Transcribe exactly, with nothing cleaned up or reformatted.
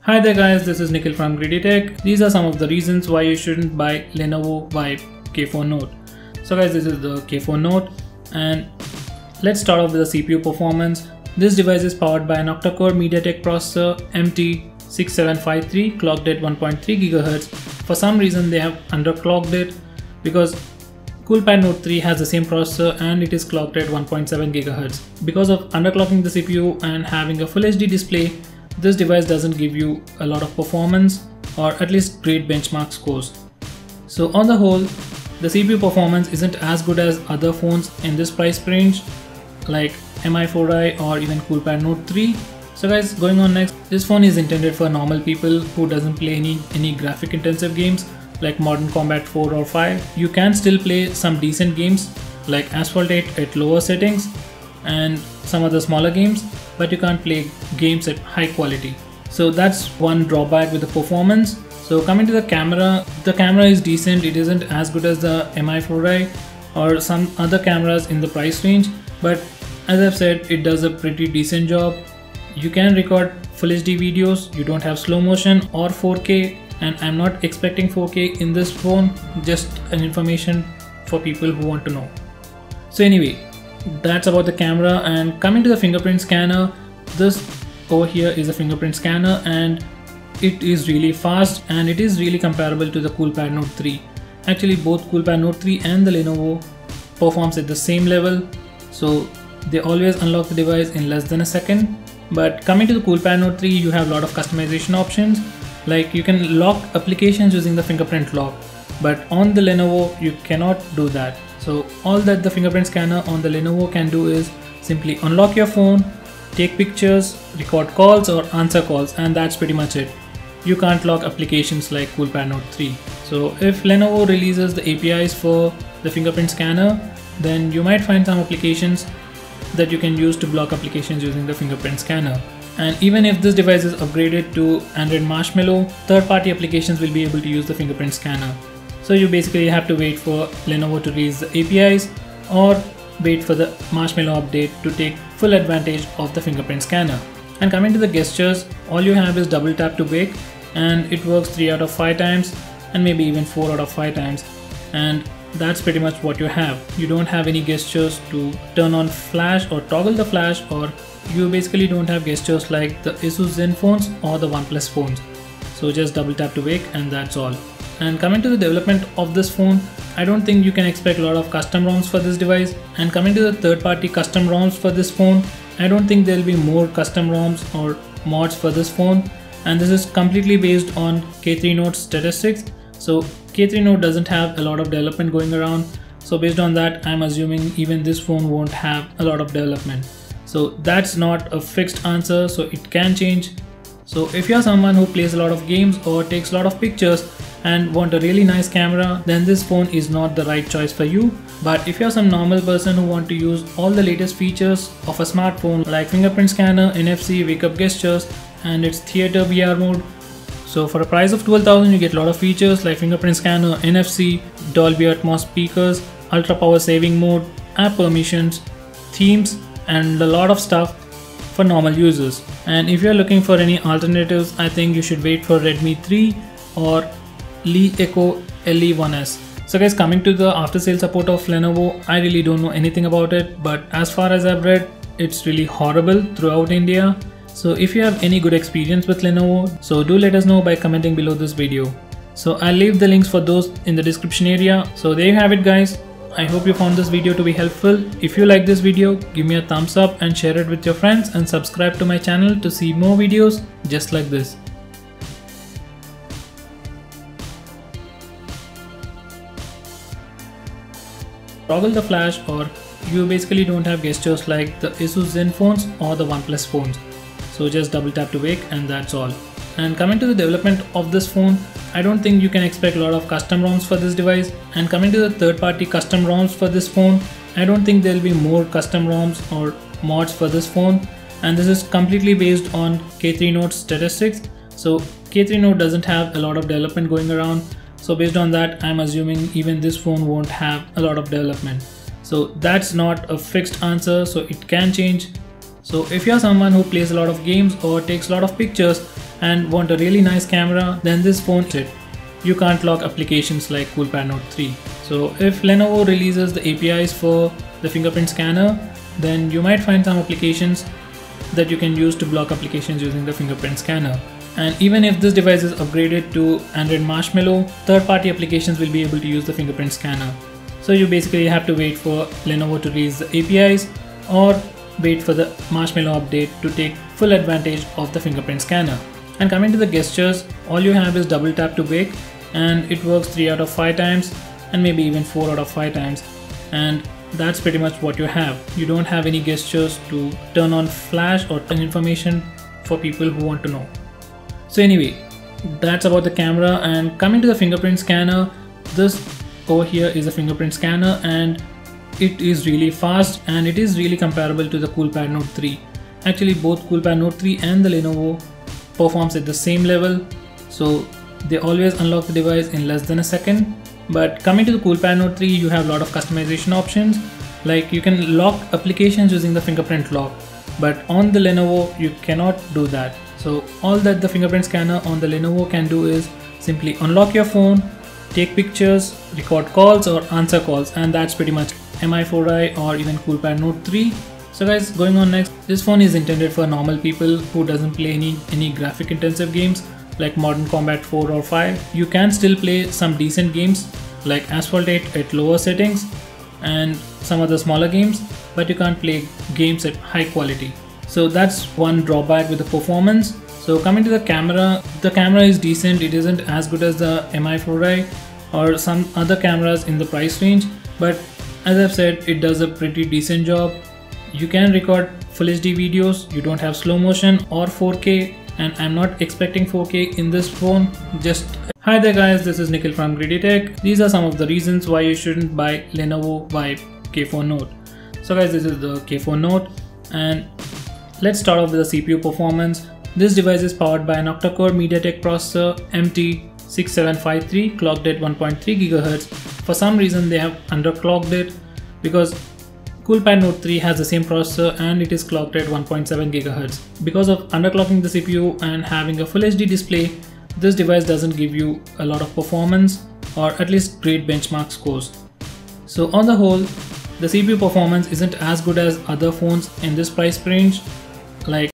Hi there guys, this is Nikhil from Greedy Tech. These are some of the reasons why you shouldn't buy Lenovo Vibe K four Note. So guys, this is the K four Note and let's start off with the C P U performance. This device is powered by an octa-core MediaTek processor M T six seven five three clocked at one point three gigahertz. For some reason they have underclocked it because Coolpad Note three has the same processor and it is clocked at one point seven gigahertz. Because of underclocking the C P U and having a full H D display, this device doesn't give you a lot of performance or at least great benchmark scores. So on the whole, the C P U performance isn't as good as other phones in this price range like M I four i or even Coolpad Note three. So guys, going on next, this phone is intended for normal people who doesn't play any, any graphic intensive games like Modern Combat four or five. You can still play some decent games like Asphalt eight at lower settings and some other smaller games, but you can't play games at high quality. So that's one drawback with the performance. So coming to the camera, the camera is decent. It isn't as good as the M I four i or some other cameras in the price range, but as I've said, it does a pretty decent job. You can record full H D videos, you don't have slow motion or four K, and I'm not expecting four K in this phone, just an information for people who want to know. So anyway, that's about the camera. And coming to the fingerprint scanner, this over here is a fingerprint scanner and it is really fast and it is really comparable to the Coolpad Note three. Actually both Coolpad Note three and the Lenovo performs at the same level, so they always unlock the device in less than a second. But coming to the Coolpad Note three, you have a lot of customization options, like you can lock applications using the fingerprint lock, but on the Lenovo you cannot do that. So all that the fingerprint scanner on the Lenovo can do is simply unlock your phone, take pictures, record calls or answer calls, and that's pretty much it. You can't lock applications like Coolpad Note three. So if Lenovo releases the A P Is for the fingerprint scanner, then you might find some applications that you can use to block applications using the fingerprint scanner. And even if this device is upgraded to Android Marshmallow, third-party applications will be able to use the fingerprint scanner. So you basically have to wait for Lenovo to release the A P Is or wait for the Marshmallow update to take full advantage of the fingerprint scanner. And coming to the gestures, all you have is double tap to wake, and it works three out of five times and maybe even four out of five times. And that's pretty much what you have. You don't have any gestures to turn on flash or toggle the flash, or you basically don't have gestures like the Asus Zen phones or the OnePlus phones. So just double tap to wake and that's all. And coming to the development of this phone, I don't think you can expect a lot of custom ROMs for this device. And coming to the third-party custom ROMs for this phone, I don't think there'll be more custom ROMs or mods for this phone. And this is completely based on K three Note's statistics. So K three Note doesn't have a lot of development going around. So based on that, I'm assuming even this phone won't have a lot of development. So that's not a fixed answer, so it can change. So if you're someone who plays a lot of games or takes a lot of pictures and want a really nice camera, then this phone is not the right choice for you. But if you're some normal person who want to use all the latest features of a smartphone like fingerprint scanner, N F C, wake up gestures, and its theater V R mode, so for a price of twelve thousand you get a lot of features like fingerprint scanner, N F C, Dolby Atmos speakers, ultra power saving mode, app permissions, themes, and a lot of stuff for normal users. And if you're looking for any alternatives, I think you should wait for Redmi three or Li Echo L E one S. So guys, coming to the after sale support of Lenovo, I really don't know anything about it, but as far as I've read, it's really horrible throughout India. So if you have any good experience with Lenovo, so do let us know by commenting below this video. So I'll leave the links for those in the description area. So there you have it guys. I hope you found this video to be helpful. If you like this video, give me a thumbs up and share it with your friends, and subscribe to my channel to see more videos just like this. Toggle the flash, or you basically don't have gestures like the Asus Zen phones or the OnePlus phones. So just double tap to wake and that's all. And coming to the development of this phone, I don't think you can expect a lot of custom ROMs for this device. And coming to the third-party custom ROMs for this phone, I don't think there'll be more custom ROMs or mods for this phone. And this is completely based on K three Note's statistics. So K three Note doesn't have a lot of development going around. So based on that, I'm assuming even this phone won't have a lot of development. So that's not a fixed answer, so it can change. So if you're someone who plays a lot of games or takes a lot of pictures and want a really nice camera, then this phone is it. You can't lock applications like Coolpad Note three. So if Lenovo releases the A P Is for the fingerprint scanner, then you might find some applications that you can use to block applications using the fingerprint scanner. And even if this device is upgraded to Android Marshmallow, third-party applications will be able to use the fingerprint scanner. So you basically have to wait for Lenovo to release the A P Is or wait for the Marshmallow update to take full advantage of the fingerprint scanner. And coming to the gestures, all you have is double tap to wake, and it works three out of five times and maybe even four out of five times. And that's pretty much what you have. You don't have any gestures to turn on flash or turn information for people who want to know. So anyway, that's about the camera. And coming to the fingerprint scanner, this over here is a fingerprint scanner, and it is really fast and it is really comparable to the Coolpad Note three. Actually, both Coolpad Note three and the Lenovo performs at the same level, so they always unlock the device in less than a second. But coming to the Coolpad Note three, you have a lot of customization options, like you can lock applications using the fingerprint lock, but on the Lenovo you cannot do that. So all that the fingerprint scanner on the Lenovo can do is simply unlock your phone, take pictures, record calls or answer calls, and that's pretty much M I four i or even Coolpad Note three. So guys, going on next, this phone is intended for normal people who doesn't play any any graphic intensive games like Modern Combat four or five. You can still play some decent games like Asphalt eight at lower settings and some other smaller games, but you can't play games at high quality. So that's one drawback with the performance. So coming to the camera, the camera is decent. It isn't as good as the M I four i or some other cameras in the price range, but as I've said, it does a pretty decent job. You can record full H D videos, you don't have slow motion or four K, and I'm not expecting four K in this phone. Just hi there guys, this is Nikhil from Greedy Tech. These are some of the reasons why you shouldn't buy Lenovo Vibe K four Note. So guys, this is the K four Note, and let's start off with the C P U performance. This device is powered by an octa-core MediaTek processor M T six seven five three, clocked at one point three gigahertz. For some reason they have underclocked it because Coolpad Note three has the same processor and it is clocked at one point seven gigahertz. Because of underclocking the C P U and having a full H D display, this device doesn't give you a lot of performance or at least great benchmark scores. So on the whole, the C P U performance isn't as good as other phones in this price range like